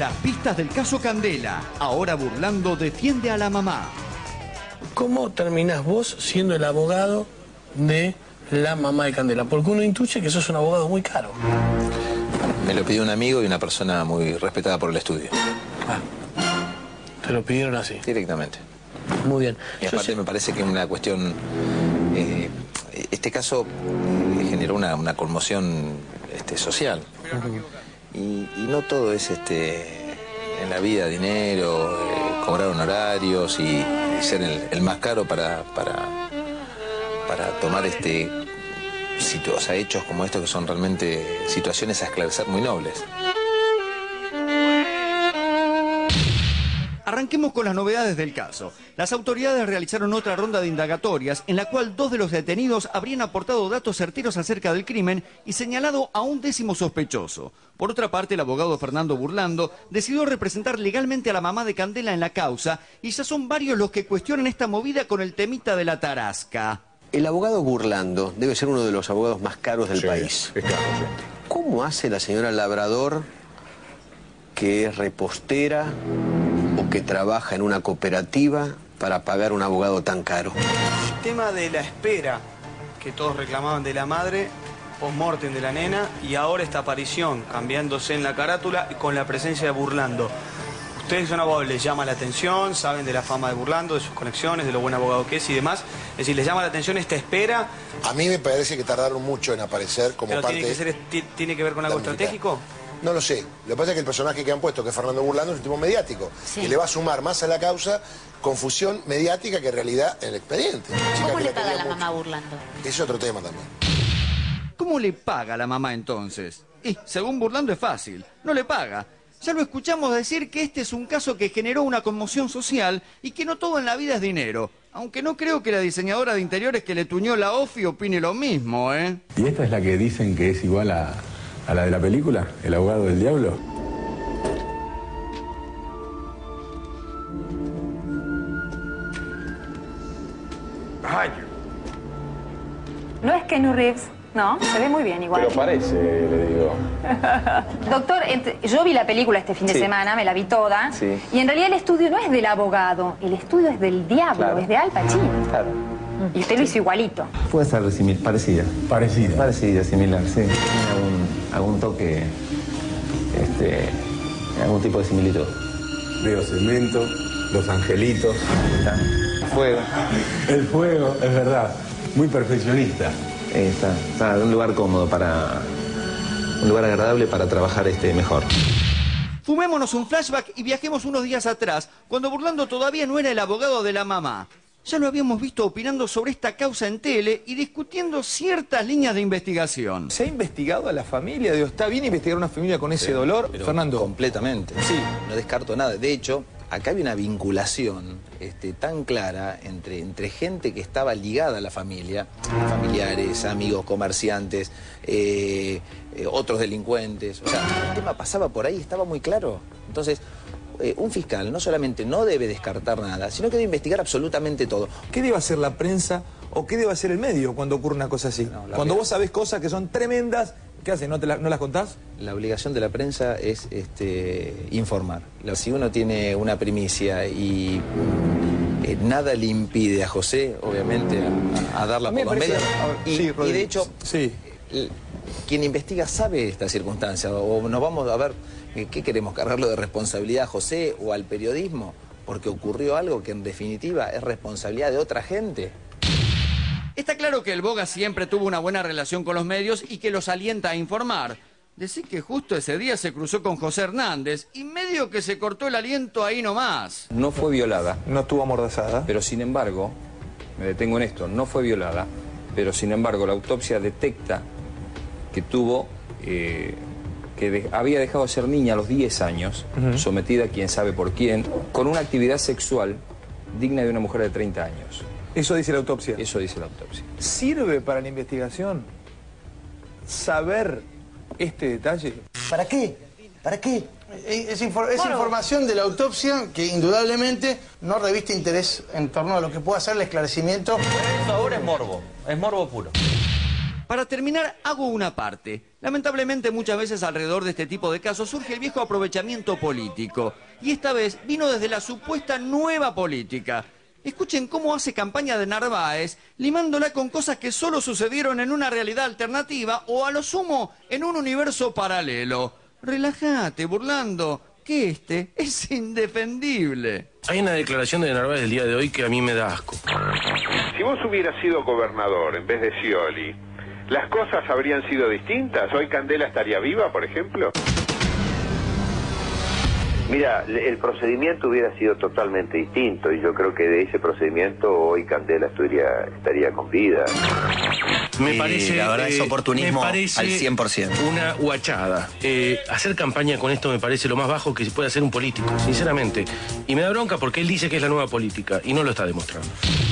Las pistas del caso Candela. Ahora Burlando defiende a la mamá. ¿Cómo terminás vos siendo el abogado de la mamá de Candela? Porque uno intuye que sos un abogado muy caro. Me lo pidió un amigo y una persona muy respetada por el estudio. Ah, te lo pidieron así. Directamente. Muy bien. Y aparte me parece que es una cuestión... este caso generó una conmoción social. Y no todo es en la vida dinero, cobrar honorarios y ser el más caro para tomar hechos como estos que son realmente situaciones a esclarecer muy nobles. Arranquemos con las novedades del caso. Las autoridades realizaron otra ronda de indagatorias en la cual 2 de los detenidos habrían aportado datos certeros acerca del crimen y señalado a un 10º sospechoso. Por otra parte, el abogado Fernando Burlando decidió representar legalmente a la mamá de Candela en la causa y ya son varios los que cuestionan esta movida con el temita de la tarasca. El abogado Burlando debe ser uno de los abogados más caros del país. Es caro, sí. ¿Cómo hace la señora Labrador, que es repostera o que trabaja en una cooperativa, para pagar un abogado tan caro? El tema de la espera que todos reclamaban de la madre, post-mortem de la nena, y ahora esta aparición cambiándose en la carátula con la presencia de Burlando. Ustedes son abogados, les llama la atención, saben de la fama de Burlando, de sus conexiones, de lo buen abogado que es y demás. Es decir, ¿les llama la atención esta espera? A mí me parece que tardaron mucho en aparecer como ¿Pero parte... tiene que ver con algo estratégico? No lo sé. Lo que pasa es que el personaje que han puesto, que es Fernando Burlando, es un tipo mediático. Sí. Y le va a sumar más a la causa confusión mediática que realidad en el expediente. ¿Cómo le paga la mamá Burlando? Es otro tema también. ¿Cómo le paga la mamá entonces? Y según Burlando es fácil, no le paga. Ya lo escuchamos decir que este es un caso que generó una conmoción social y que no todo en la vida es dinero. Aunque no creo que la diseñadora de interiores que le tuñó la OFI opine lo mismo, ¿eh? ¿Y esta es la que dicen que es igual a la de la película? ¿El abogado del diablo? No es Keanu Reeves, no, se ve muy bien igual. Pero parece, le digo. Doctor, yo vi la película este fin de semana, me la vi toda, y en realidad el estudio no es del abogado, el estudio es del diablo, es de Al Pacino. Claro. Y usted lo hizo igualito. Puede ser parecida. Parecida. Parecida, similar, sí. Tiene algún toque, algún tipo de similitud. Veo cemento, los angelitos. Fuego. El fuego, es verdad. Muy perfeccionista. Está en un lugar cómodo un lugar agradable para trabajar mejor. Fumémonos un flashback y viajemos unos días atrás, cuando Burlando todavía no era el abogado de la mamá. Ya lo habíamos visto opinando sobre esta causa en tele y discutiendo ciertas líneas de investigación. ¿Se ha investigado a la familia? ¿Está bien investigar a una familia con ese dolor, Fernando? Completamente. Sí, no descarto nada. De hecho, acá hay una vinculación tan clara entre gente que estaba ligada a la familia, familiares, amigos, comerciantes, otros delincuentes. O sea, el tema pasaba por ahí, estaba muy claro. Entonces, un fiscal no solamente no debe descartar nada, sino que debe investigar absolutamente todo. ¿Qué debe hacer la prensa o qué debe hacer el medio cuando ocurre una cosa así? Cuando vos sabés cosas que son tremendas, ¿qué haces? ¿No las contás? La obligación de la prensa es informar. Si uno tiene una primicia y nada le impide a José, obviamente, a darla por los medios. Y de hecho, quien investiga sabe esta circunstancia. O nos vamos a ver, ¿qué queremos? ¿Cargarlo de responsabilidad a José o al periodismo? Porque ocurrió algo que en definitiva es responsabilidad de otra gente. Está claro que el Boga siempre tuvo una buena relación con los medios y que los alienta a informar. Decir que justo ese día se cruzó con José Hernández y medio que se cortó el aliento ahí nomás. No fue violada. No estuvo amordazada. Pero sin embargo, me detengo en esto, no fue violada, pero sin embargo la autopsia detecta que tuvo... había dejado de ser niña a los 10 años, sometida, quién sabe por quién, con una actividad sexual digna de una mujer de 30 años. ¿Eso dice la autopsia? Eso dice la autopsia. ¿Sirve para la investigación saber este detalle? ¿Para qué? ¿Para qué? Es información de la autopsia que indudablemente no reviste interés en torno a lo que pueda ser el esclarecimiento. Eso ahora es morbo puro. Para terminar, hago una parte. Lamentablemente, muchas veces alrededor de este tipo de casos surge el viejo aprovechamiento político. Y esta vez vino desde la supuesta nueva política. Escuchen cómo hace campaña de Narváez, limándola con cosas que solo sucedieron en una realidad alternativa o a lo sumo en un universo paralelo. Relájate, Burlando, que este es indefendible. Hay una declaración de Narváez del día de hoy que a mí me da asco. Si vos hubieras sido gobernador en vez de Scioli, ¿las cosas habrían sido distintas? ¿Hoy Candela estaría viva, por ejemplo? Mira, el procedimiento hubiera sido totalmente distinto y yo creo que de ese procedimiento hoy Candela estaría con vida. Me parece, la verdad es oportunismo al 100%. Una guachada. Hacer campaña con esto me parece lo más bajo que se puede hacer un político, sinceramente. Y me da bronca porque él dice que es la nueva política y no lo está demostrando.